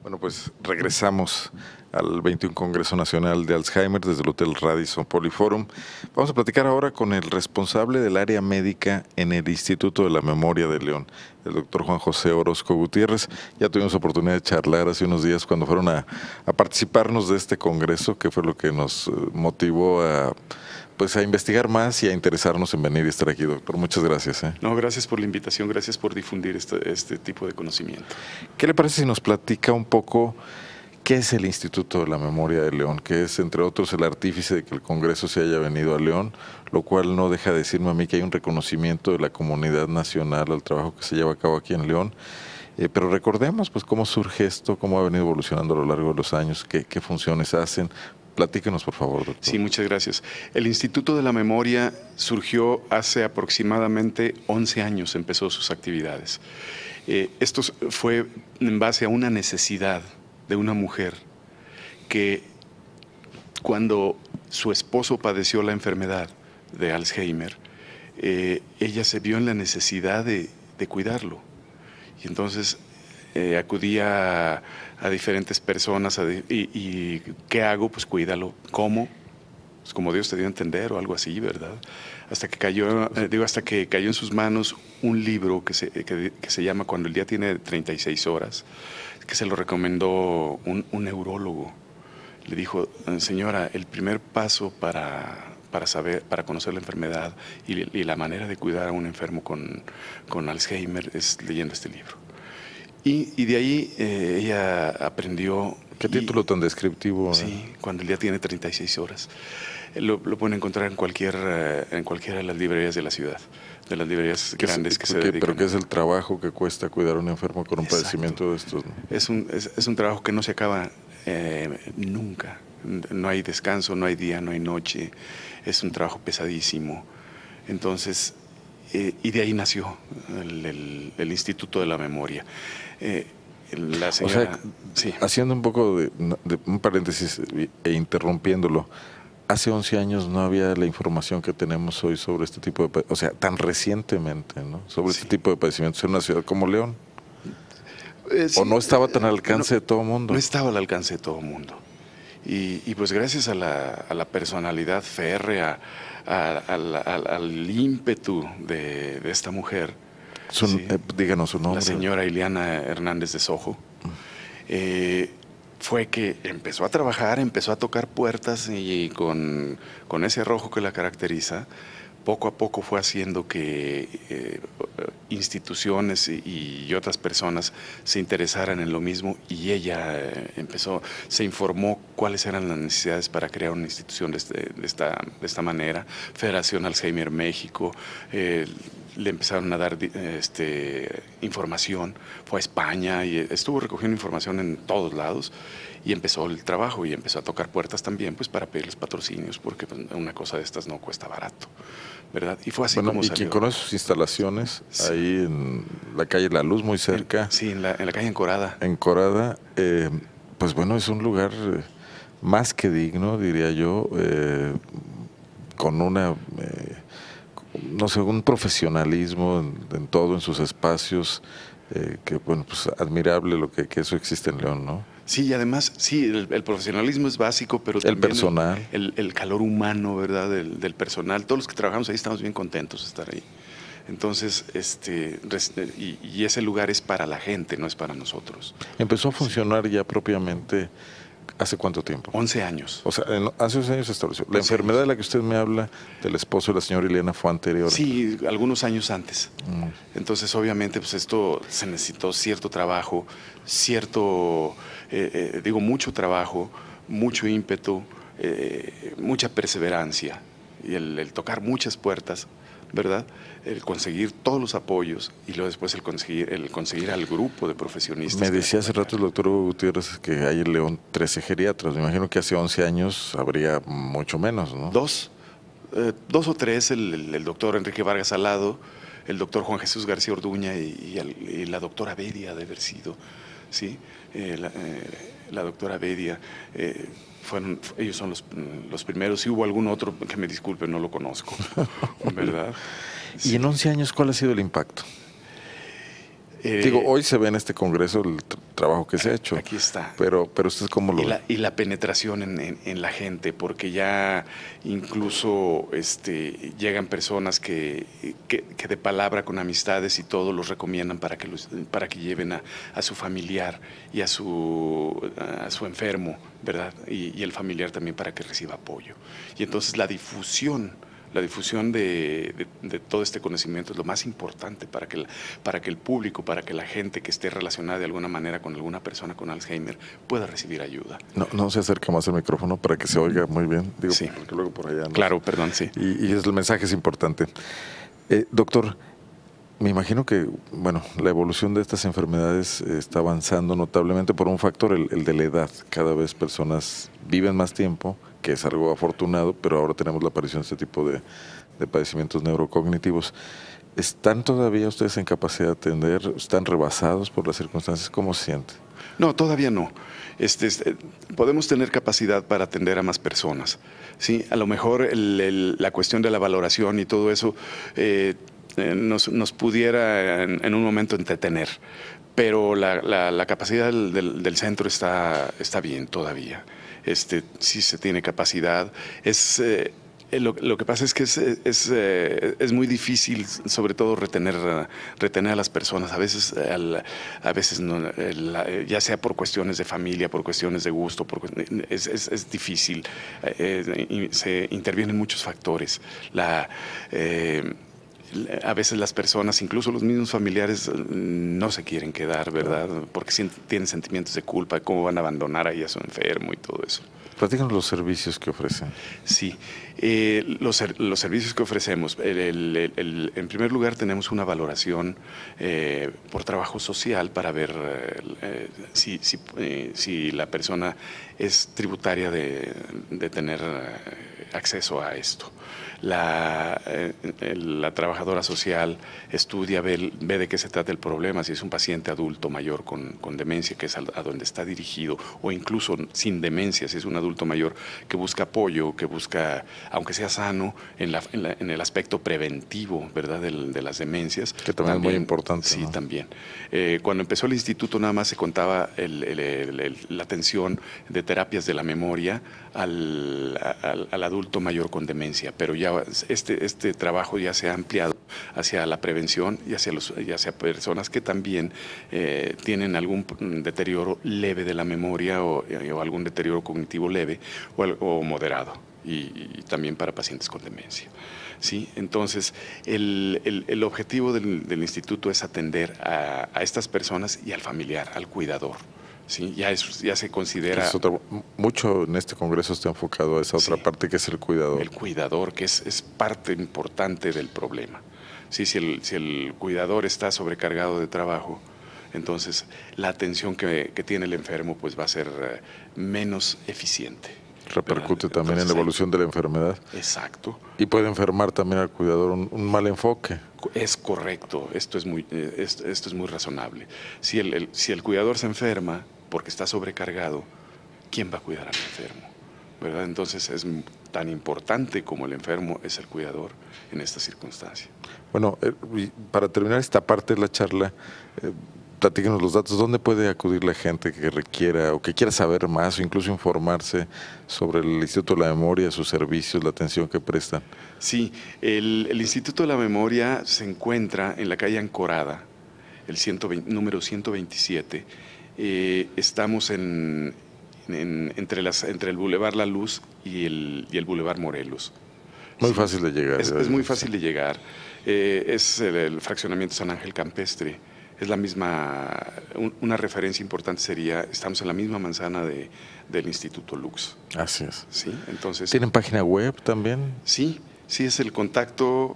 Bueno, pues regresamos al 21 Congreso Nacional de Alzheimer desde el Hotel Radisson Poliforum. Vamos a platicar ahora con el responsable del área médica en el Instituto de la Memoria de León, el doctor Juan José Orozco Gutiérrez. Ya tuvimos oportunidad de charlar hace unos días cuando fueron a participarnos de este congreso, que fue lo que nos motivó a investigar más y a interesarnos en venir y estar aquí, doctor. Muchas gracias. No, gracias por la invitación, gracias por difundir este tipo de conocimiento. ¿Qué le parece si nos platica un poco qué es el Instituto de la Memoria de León? Que es, entre otros, el artífice de que el Congreso se haya venido a León, lo cual no deja de decirme a mí que hay un reconocimiento de la comunidad nacional al trabajo que se lleva a cabo aquí en León. Pero recordemos pues cómo surge esto, cómo ha venido evolucionando a lo largo de los años, qué funciones hacen. Platíquenos, por favor, doctor. Sí, muchas gracias. El Instituto de la Memoria surgió hace aproximadamente 11 años, empezó sus actividades. Esto fue en base a una necesidad de una mujer que cuando su esposo padeció la enfermedad de Alzheimer, ella se vio en la necesidad de cuidarlo. Y entonces acudía a diferentes personas y ¿qué hago? Pues cuídalo. ¿Cómo? Pues como Dios te dio a entender o algo así, ¿verdad? Hasta que cayó en sus manos un libro que se llama Cuando el día tiene 36 horas, que se lo recomendó un neurólogo. Le dijo, señora, el primer paso para conocer la enfermedad y la manera de cuidar a un enfermo con Alzheimer es leyendo este libro. Y de ahí ella aprendió. ¿Qué título tan descriptivo? Sí, Cuando el día tiene 36 horas. Lo pueden encontrar en cualquiera de las librerías de la ciudad, de las librerías grandes que se dedican. ¿Pero qué es el trabajo que cuesta cuidar a un enfermo con un padecimiento de estos? ¿No? Es un trabajo que no se acaba nunca. No hay descanso, no hay día, no hay noche. Es un trabajo pesadísimo. Entonces, y de ahí nació el Instituto de la Memoria. La señora, sí. Haciendo un poco de un paréntesis e interrumpiéndolo, hace 11 años no había la información que tenemos hoy sobre este tipo de, o sea, tan recientemente, ¿no? Sobre este tipo de padecimientos en una ciudad como León. Sí, ¿O no estaba tan al alcance de todo el mundo? No estaba al alcance de todo el mundo. Y pues gracias a la personalidad férrea, al ímpetu de esta mujer, díganos su nombre. la señora Ileana Hernández de Sojo, fue que empezó a trabajar, empezó a tocar puertas y con ese arrojo que la caracteriza, poco a poco fue haciendo que instituciones y otras personas se interesaran en lo mismo, y ella se informó cuáles eran las necesidades para crear una institución de esta manera. Federación Alzheimer México, le empezaron a dar información, fue a España y estuvo recogiendo información en todos lados, y empezó el trabajo y empezó a tocar puertas también pues para pedirles patrocinios, porque pues, una cosa de estas no cuesta barato, ¿verdad? Y fue así como salió. ¿Y quién conoce sus instalaciones? Sí. Ahí en la calle La Luz, muy cerca. Sí, en la calle Encorada. Encorada, pues bueno, es un lugar más que digno, diría yo, con una, no sé, un profesionalismo en todo, en sus espacios, que bueno, pues admirable que eso existe en León, ¿no? Sí, y además, sí, el profesionalismo es básico, pero también el personal. El calor humano, ¿verdad? Del personal. Todos los que trabajamos ahí estamos bien contentos de estar ahí. Entonces, y ese lugar es para la gente, no es para nosotros. ¿Empezó a funcionar ya propiamente hace cuánto tiempo? 11 años. O sea, hace 11 años se estableció. ¿La enfermedad de la que usted me habla, del esposo de la señora Ileana, fue anterior? Sí, algunos años antes. Entonces, obviamente, pues esto se necesitó cierto trabajo, mucho trabajo, mucho ímpetu, mucha perseverancia, y el tocar muchas puertas, ¿verdad? El conseguir todos los apoyos, y luego después el conseguir al grupo de profesionistas. Me decía hace rato el doctor Hugo Gutiérrez que hay en León 13 geriatras. Me imagino que hace 11 años habría mucho menos, ¿no? Dos o tres, el doctor Enrique Vargas Salado, el doctor Juan Jesús García Orduña y la doctora Bedia de haber sido, ¿sí? La doctora Bedia, ellos son los primeros. Si hubo algún otro, que me disculpe, no lo conozco, ¿verdad? Sí. ¿Y en 11 años cuál ha sido el impacto? Digo, hoy se ve en este Congreso el trabajo que se ha hecho. Aquí está. Pero usted cómo lo ve. Y la penetración en la gente, porque ya incluso llegan personas que de palabra, con amistades y todo, los recomiendan para que lleven a su familiar y a su enfermo, ¿verdad? Y el familiar también, para que reciba apoyo. Y entonces la difusión de todo este conocimiento es lo más importante para que el público, para que la gente que esté relacionada de alguna manera con alguna persona con Alzheimer pueda recibir ayuda. No se acerca más el micrófono para que se oiga muy bien. Digo, sí. Porque luego por allá. Claro, perdón, sí. Y el mensaje es importante. Doctor, me imagino que, la evolución de estas enfermedades está avanzando notablemente por un factor, el de la edad. Cada vez personas viven más tiempo, que es algo afortunado, pero ahora tenemos la aparición de este tipo de padecimientos neurocognitivos. ¿Están todavía ustedes en capacidad de atender? ¿Están rebasados por las circunstancias? ¿Cómo se siente? No, todavía no. Podemos tener capacidad para atender a más personas. Sí, a lo mejor la cuestión de la valoración y todo eso nos pudiera en un momento entretener, pero la capacidad del centro está bien todavía. Sí se tiene capacidad. Lo que pasa es que es muy difícil, sobre todo, retener a las personas. A veces no, ya sea por cuestiones de familia, por cuestiones de gusto, es difícil. Se intervienen muchos factores. A veces las personas, incluso los mismos familiares, no se quieren quedar, ¿verdad? Porque tienen sentimientos de culpa, de cómo van a abandonar ahí a su enfermo y todo eso. Platícanos los servicios que ofrecen. Sí, los servicios que ofrecemos. En primer lugar, tenemos una valoración por trabajo social para ver si la persona es tributaria de tener acceso a esto. La trabajadora social estudia, ve de qué se trata el problema, si es un paciente adulto mayor con demencia, que es a donde está dirigido, o incluso sin demencia, si es un adulto mayor que busca apoyo, que busca, aunque sea sano, en el aspecto preventivo, ¿verdad?, de las demencias. Que también es muy importante. Sí, ¿no? También. Cuando empezó el instituto, nada más se contaba la atención de terapias de la memoria al adulto mayor con demencia, pero ya este trabajo ya se ha ampliado hacia la prevención y hacia personas que también tienen algún deterioro leve de la memoria o algún deterioro cognitivo leve o moderado, y también para pacientes con demencia. ¿Sí? Entonces, el objetivo del instituto es atender a estas personas y al familiar, al cuidador. Sí, ya se considera... Mucho en este congreso está enfocado a esa otra parte, que es el cuidador. El cuidador, que es parte importante del problema. Sí, si el cuidador está sobrecargado de trabajo, entonces la atención que tiene el enfermo pues va a ser menos eficiente. Repercute también en la evolución de la enfermedad. Exacto. Y puede enfermar también al cuidador un mal enfoque. Es correcto, esto es muy razonable. Si el cuidador se enferma porque está sobrecargado, ¿quién va a cuidar al enfermo? ¿Verdad? Entonces es tan importante como el enfermo es el cuidador en esta circunstancia. Bueno, para terminar esta parte de la charla, platíquenos los datos. ¿Dónde puede acudir la gente que requiera o que quiera saber más o incluso informarse sobre el Instituto de la Memoria, sus servicios, la atención que prestan? Sí, el Instituto de la Memoria se encuentra en la calle Ancorada, número 127. Estamos entre el Boulevard La Luz y el Boulevard Morelos. Muy fácil de llegar. Es muy fácil de llegar. Es el fraccionamiento San Ángel Campestre. Es la misma, una referencia importante sería, estamos en la misma manzana del Instituto Lux. Así es. Sí, entonces. ¿Tienen página web también? Sí, es el contacto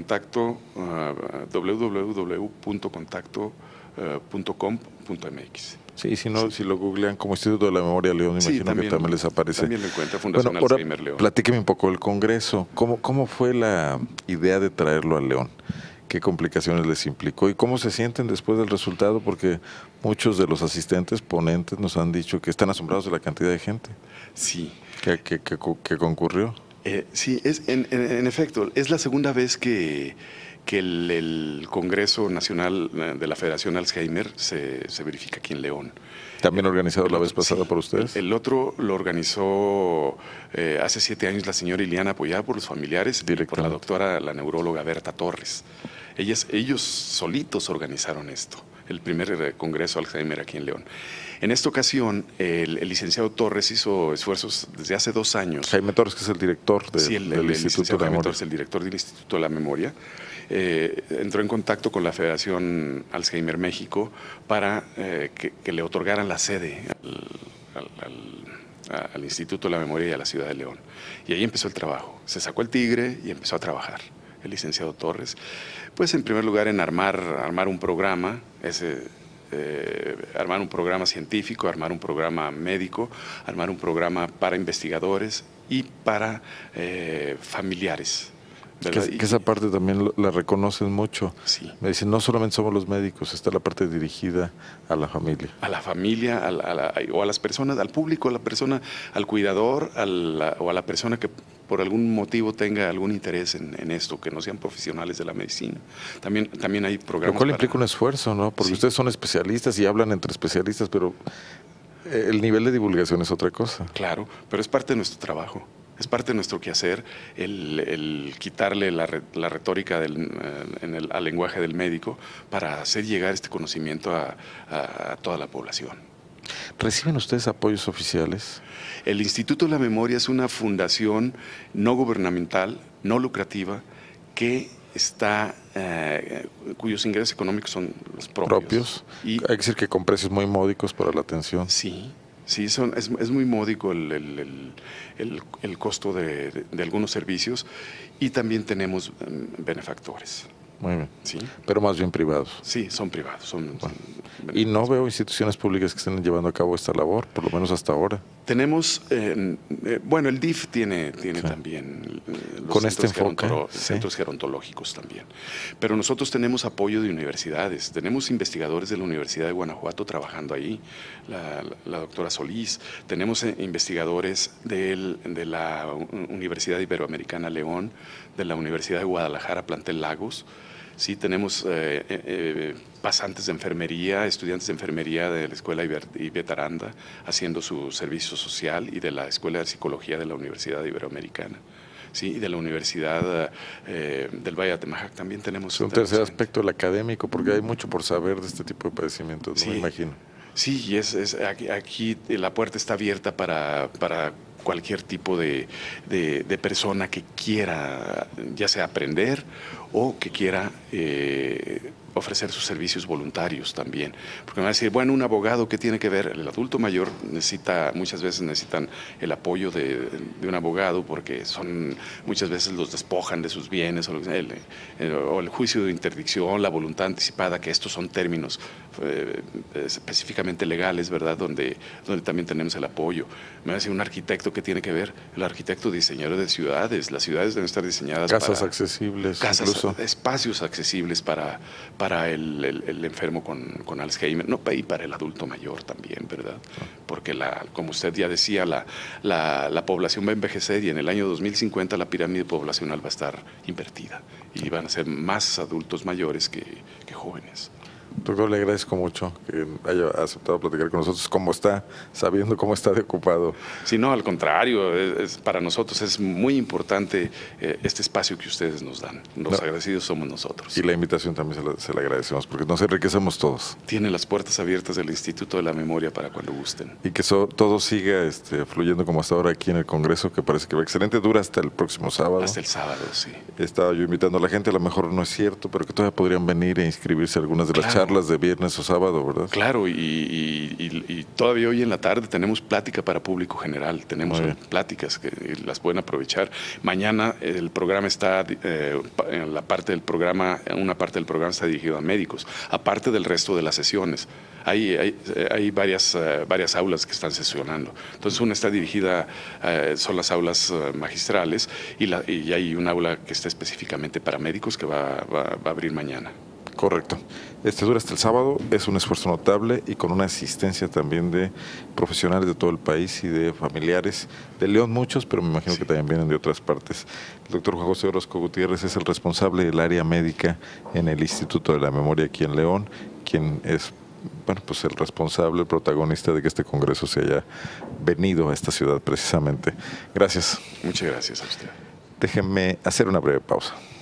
www.contacto.com.mx. Sí, si no, si lo googlean como Instituto de la Memoria León, imagino que también les aparece. También lo encuentra Fundación Alzheimer León. Platíqueme un poco del Congreso. ¿Cómo fue la idea de traerlo a León? ¿Qué complicaciones les implicó? ¿Y cómo se sienten después del resultado? Porque muchos de los asistentes, ponentes, nos han dicho que están asombrados de la cantidad de gente. Sí. Que concurrió. Sí, en efecto, es la segunda vez que que el Congreso Nacional de la Federación Alzheimer se verifica aquí en León. ¿También organizado la vez pasada por ustedes? El otro lo organizó hace 7 años la señora Iliana, apoyada por los familiares y por la doctora, la neuróloga Berta Torres. Ellos solitos organizaron esto, el primer Congreso Alzheimer aquí en León. En esta ocasión, el licenciado Torres hizo esfuerzos desde hace 2 años. Jaime Torres, que es el director del Instituto de la Memoria. Torres, el director del Instituto de la Memoria, entró en contacto con la Federación Alzheimer México para que le otorgaran la sede al Instituto de la Memoria y a la ciudad de León. Y ahí empezó el trabajo. Se sacó el tigre y empezó a trabajar el licenciado Torres. Pues en primer lugar en armar un programa, armar un programa científico, armar un programa médico, armar un programa para investigadores y para familiares. Que esa parte también la reconocen mucho. Sí. Me dicen, no solamente somos los médicos, está la parte dirigida a la familia. A la familia, o a las personas, al público, a la persona, al cuidador, o a la persona que por algún motivo tenga algún interés en esto, que no sean profesionales de la medicina. También hay programas. Lo cual implica un esfuerzo, ¿no? Porque ustedes son especialistas y hablan entre especialistas, pero el nivel de divulgación es otra cosa. Claro, pero es parte de nuestro trabajo. Es parte de nuestro quehacer el quitarle la retórica al lenguaje del médico para hacer llegar este conocimiento a toda la población. ¿Reciben ustedes apoyos oficiales? El Instituto de la Memoria es una fundación no gubernamental, no lucrativa, que cuyos ingresos económicos son los propios. Y hay que decir que con precios muy módicos para la atención. Sí. Sí, es muy módico el costo de algunos servicios, y también tenemos benefactores. Muy bien. ¿Sí? Pero más bien privados. Sí, son privados. Y no veo instituciones públicas que estén llevando a cabo esta labor, por lo menos hasta ahora. Tenemos, bueno, el DIF tiene también los con este enfoque, centros gerontológicos también. Pero nosotros tenemos apoyo de universidades, tenemos investigadores de la Universidad de Guanajuato trabajando ahí, la doctora Solís, tenemos investigadores de la Universidad Iberoamericana León, de la Universidad de Guadalajara, Plantel Lagos. Sí, tenemos pasantes de enfermería, estudiantes de enfermería de la Escuela Ivette Aranda haciendo su servicio social, y de la Escuela de Psicología de la Universidad Iberoamericana. Sí, y de la Universidad del Valle de Atemajac también tenemos. Un tercer aspecto, el académico, porque hay mucho por saber de este tipo de padecimientos, sí, me imagino. Sí, y aquí la puerta está abierta para cualquier tipo de persona que quiera, ya sea aprender o que quiera ofrecer sus servicios voluntarios también. Porque me va a decir, bueno, un abogado, ¿qué tiene que ver? El adulto mayor muchas veces necesitan el apoyo de un abogado, porque muchas veces los despojan de sus bienes, o el juicio de interdicción, la voluntad anticipada, que estos son términos específicamente legales, ¿verdad? Donde también tenemos el apoyo. Me va a decir, un arquitecto, ¿qué tiene que ver? El arquitecto diseñador de ciudades. Las ciudades deben estar diseñadas casas accesibles, incluso espacios accesibles para el enfermo con Alzheimer, no, y para el adulto mayor también, ¿verdad? Porque como usted ya decía, la población va a envejecer, y en el año 2050 la pirámide poblacional va a estar invertida y van a ser más adultos mayores que jóvenes. Doctor, le agradezco mucho que haya aceptado platicar con nosotros. Sabiendo cómo está de ocupado? Sí, no, al contrario, para nosotros es muy importante este espacio que ustedes nos dan. Los agradecidos somos nosotros. Y la invitación también se la agradecemos, porque nos enriquecemos todos. Tiene las puertas abiertas del Instituto de la Memoria para cuando gusten. Y que todo siga fluyendo como hasta ahora aquí en el Congreso, que parece que va excelente. Dura hasta el próximo sábado. Hasta el sábado, sí. Estaba yo invitando a la gente, a lo mejor no es cierto, pero que todavía podrían venir e inscribirse a algunas de las charlas de viernes o sábado, ¿verdad? Claro, y todavía hoy en la tarde tenemos plática para público general, tenemos pláticas que las pueden aprovechar. Mañana el programa está, en una parte del programa está dirigido a médicos, aparte del resto de las sesiones. Hay varias aulas que están sesionando. Entonces una está dirigida, son las aulas magistrales, y hay un aula que está específicamente para médicos que va a abrir mañana. Correcto. Dura hasta el sábado, es un esfuerzo notable y con una asistencia también de profesionales de todo el país y de familiares de León, muchos, pero me imagino que también vienen de otras partes. El doctor Juan José Orozco Gutiérrez es el responsable del área médica en el Instituto de la Memoria aquí en León, quien es pues el responsable, el protagonista de que este congreso se haya venido a esta ciudad precisamente. Gracias. Muchas gracias a usted. Déjenme hacer una breve pausa.